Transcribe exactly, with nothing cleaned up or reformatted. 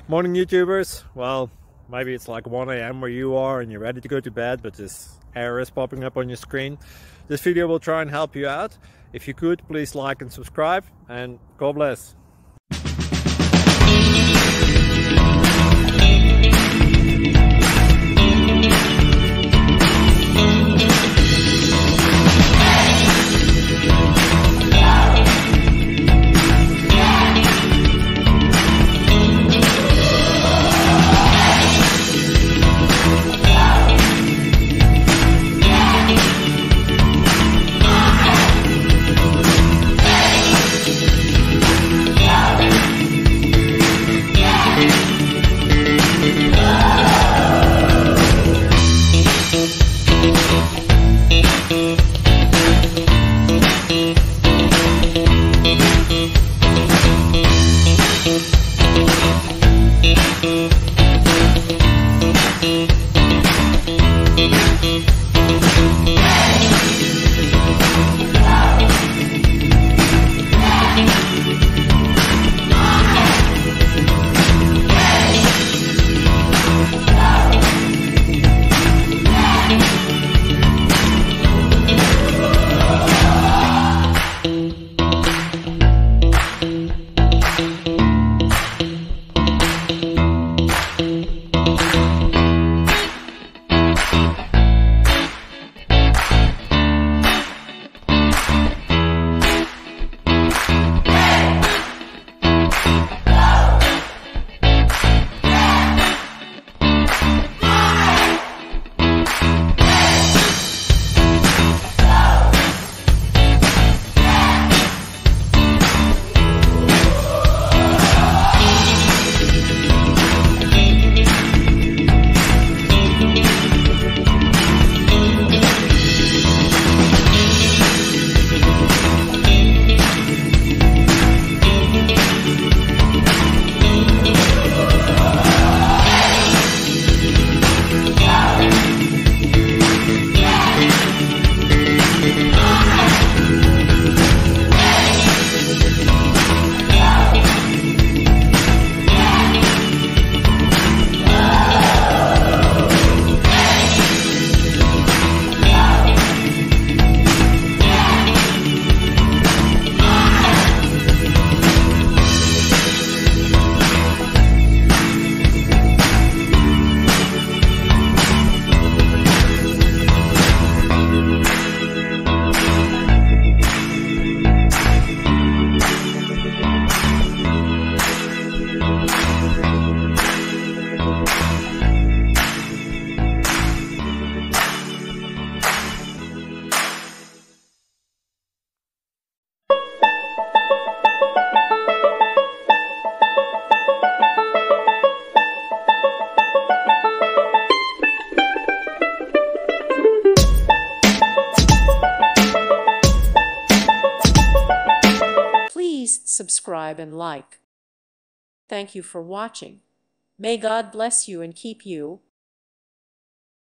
Morning YouTubers. Well, maybe it's like one A M where you are and you're ready to go to bed, but this error is popping up on your screen. This video will try and help you out. If you could, please like and subscribe, and God bless. Please subscribe and like. Thank you for watching. May God bless you and keep you.